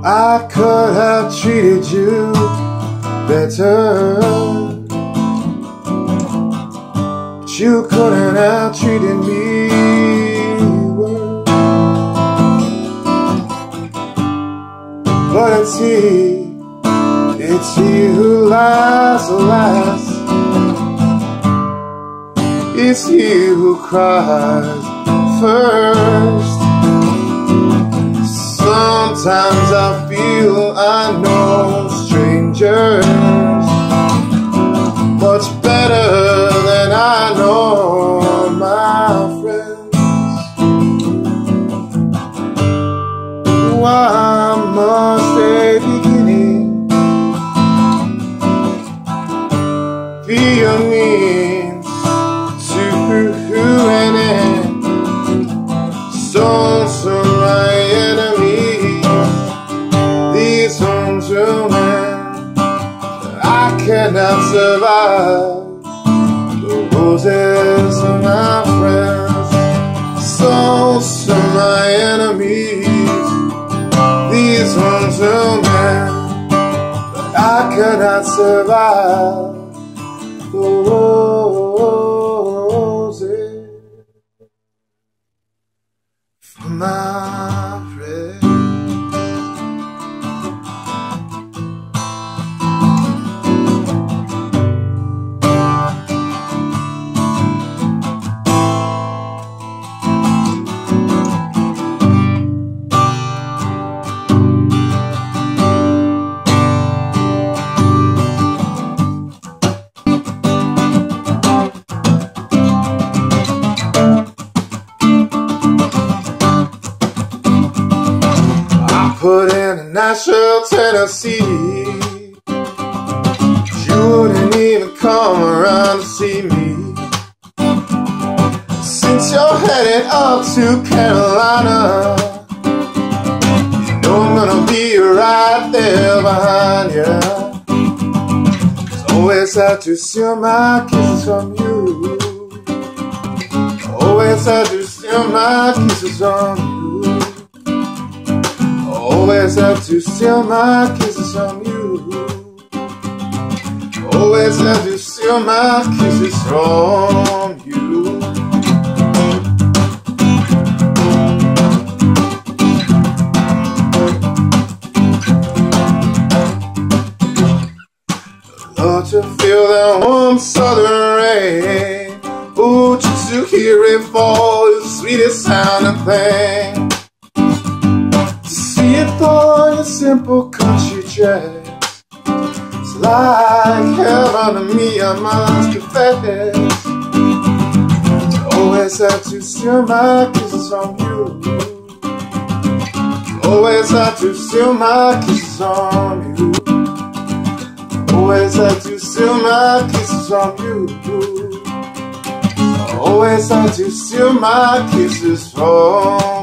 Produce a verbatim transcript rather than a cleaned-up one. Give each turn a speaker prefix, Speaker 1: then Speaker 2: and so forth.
Speaker 1: I could have treated you better, but you couldn't have treated me worse. But it's he, it's he who lies, alas. It's he who cries first. Sometimes I feel I know strangers much better than I know my friends. Why must a beginning be a means to an end? So, so my enemies, these homes will end. I cannot survive the roses of my friends. So, so my enemies, these homes will end. But I cannot survive the roses for my friends. Put in a Nashville, Tennessee. You wouldn't even come around to see me. Since you're headed up to Carolina, you know I'm gonna be right there behind you. 'Cause always have to steal my kisses from you. Always have to steal my kisses from you. Always have to steal my kisses from you. Always have to steal my kisses from you. Love to feel that warm southern rain. Ooh, just to hear it fall is the sweetest sounding thing. See it for your simple country dress. It's like heaven to me, I must confess. Always have to steal my kisses from you. Always have to steal my kisses from you. Always have to steal my kisses from you. Always have to steal my kisses from you.